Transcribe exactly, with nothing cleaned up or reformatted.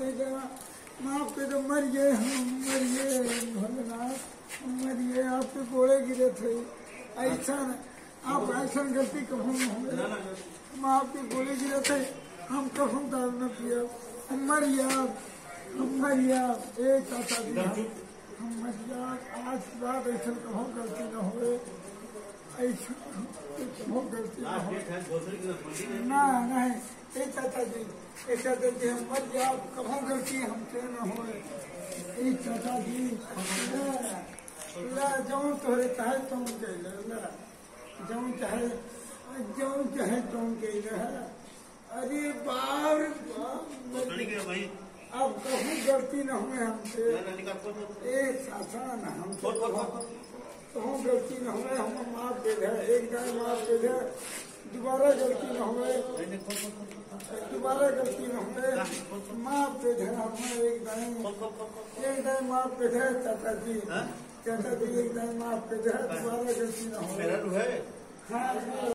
कर दो, माफ कर दो, मरिए हम, मरिए भोलेनाथ, मरिए। आपके गोड़े गिरे थे, ऐसा आप ऐसा गलती कभी न हो। हम आपके गोड़े गिरे थे, हम कभी दारू न पिया। हम मरिया, हम मरिया, एक चाचा जी हम मरिया। आज बात ऐसा कहो गलती न हो, ऐसा कहो गलती न हो। ना नहीं, ए चाचा जी, ए चाचा जी हम मरिया, कहो गलती हमसे न हो। ए चाचा जी ला जाऊँ तोहरे चाहे तुम कह ला, जाऊँ चाहे जाऊँ चाहे तुम कह ला। अरे बार भाई अब कहीं गलती न हुए हमसे, एक शासन हमसे कहूँ गलती न हुए, हम माफ दे दे, एक दाएं माफ दे दे, दोबारा गलती न हुए, दोबारा गलती न हुए, माफ दे दे हमें, एक दाएं एक दाएं माफ दे दे चाचा जी, चाचा जी एक दाएं माफ दे दे, दोबारा गलती न हुए। हाँ